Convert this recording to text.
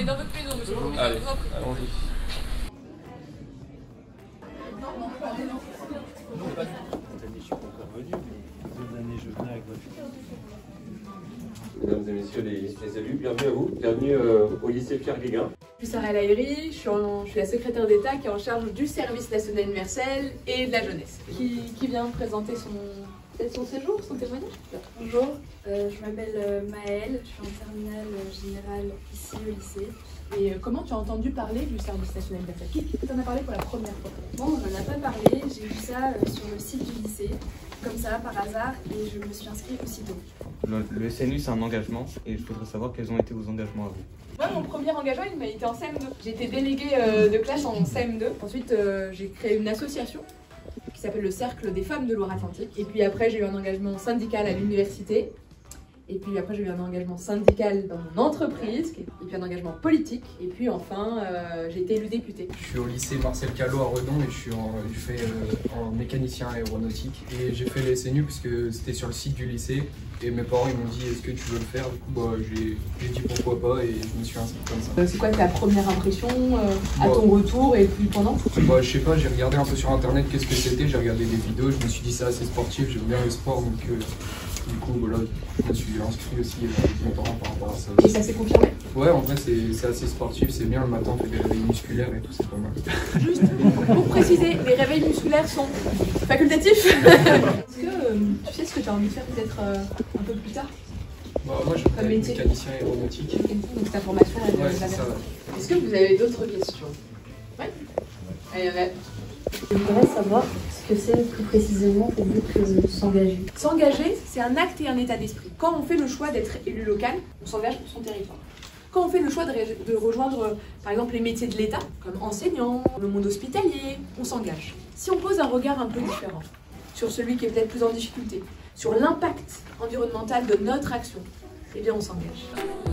dans votre maison, monsieur. Allez, allons-y. Je suis pas encore venu, mais les autres années, je venais avec votre fille. Mesdames et messieurs les élus, bienvenue à vous. Bienvenue au lycée Pierre Guéguin. Je suis Sarah Lahiri, je suis la secrétaire d'État qui est en charge du service national universel et de la jeunesse. Qui vient présenter son séjour, son témoignage. Bonjour, je m'appelle Maëlle, je suis en terminale générale ici au lycée. Et comment tu as entendu parler du service national universel? Qui t'en a parlé pour la première fois? Bon, on n'en a pas parlé, j'ai vu ça sur le site du lycée, comme ça, par hasard, et je me suis inscrite aussitôt. Le SNU, c'est un engagement, et je voudrais savoir quels ont été vos engagements à vous. Moi, mon premier engagement, il m'a été en CM2. J'ai été déléguée de classe en CM2. Ensuite, j'ai créé une association qui s'appelle le Cercle des femmes de Loire-Atlantique. Et puis après, j'ai eu un engagement syndical à l'université. Et puis après, j'ai eu un engagement syndical dans mon entreprise, et puis un engagement politique. Et puis enfin, j'ai été élue députée. Je suis au lycée Marcel Callot à Redon et je fais en mécanicien aéronautique. Et j'ai fait les SNU parce que c'était sur le site du lycée. Et mes parents ils m'ont dit est-ce que tu veux le faire? Du coup j'ai dit pourquoi pas et je me suis inscrit comme ça. C'est quoi ta première impression à ton retour et puis pendant? Je sais pas, j'ai regardé un peu sur internet qu'est-ce que c'était, j'ai regardé des vidéos, je me suis dit c'est assez sportif, j'aime bien le sport donc du coup voilà, je me suis inscrit aussi avec mes parents par rapport à ça. Et ça s'est confirmé? Ouais, en vrai c'est assez sportif, c'est bien le matin, on fait des réveils musculaires et tout, c'est pas mal. Juste pour préciser, les réveils musculaires sont facultatifs. Est-ce que tu sais ce que tu as envie de faire peut-être un peu plus tard? Moi je suis mécanicien aéronautique. Donc ta formation elle Ouais, est c'est ça. Est-ce que vous avez d'autres questions? Ouais. Allez, ouais. Je voudrais savoir ce que c'est plus précisément pour vous que s'engager. S'engager, c'est un acte et un état d'esprit. Quand on fait le choix d'être élu local, on s'engage pour son territoire. Quand on fait le choix de rejoindre, par exemple, les métiers de l'État, comme enseignant, le monde hospitalier, on s'engage. Si on pose un regard un peu différent sur celui qui est peut-être plus en difficulté, sur l'impact environnemental de notre action, eh bien on s'engage.